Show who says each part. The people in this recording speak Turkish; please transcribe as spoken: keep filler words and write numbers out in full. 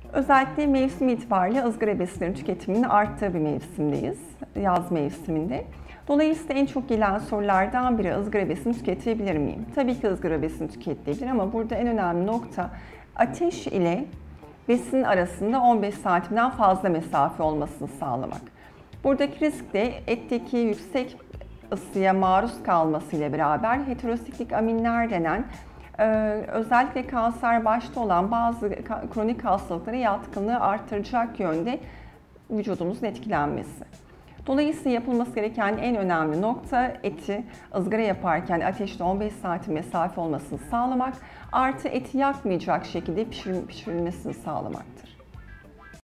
Speaker 1: Özellikle mevsim itibariyle ızgara besinlerin tüketiminin arttığı bir mevsimdeyiz, yaz mevsiminde. Dolayısıyla en çok gelen sorulardan biri ızgara besin tüketebilir miyim? Tabii ki ızgara besin tüketilebilir ama burada en önemli nokta ateş ile besin arasında on beş santimden fazla mesafe olmasını sağlamak. Buradaki risk de etteki yüksek ısıya maruz kalmasıyla beraber heterosiklik aminler denen özellikle kanser başta olan bazı kronik hastalıklara yatkınlığı artıracak yönde vücudumuzun etkilenmesi. Dolayısıyla yapılması gereken en önemli nokta eti ızgara yaparken ateşte on beş santim mesafe olmasını sağlamak, artı eti yakmayacak şekilde pişirilmesini sağlamaktır.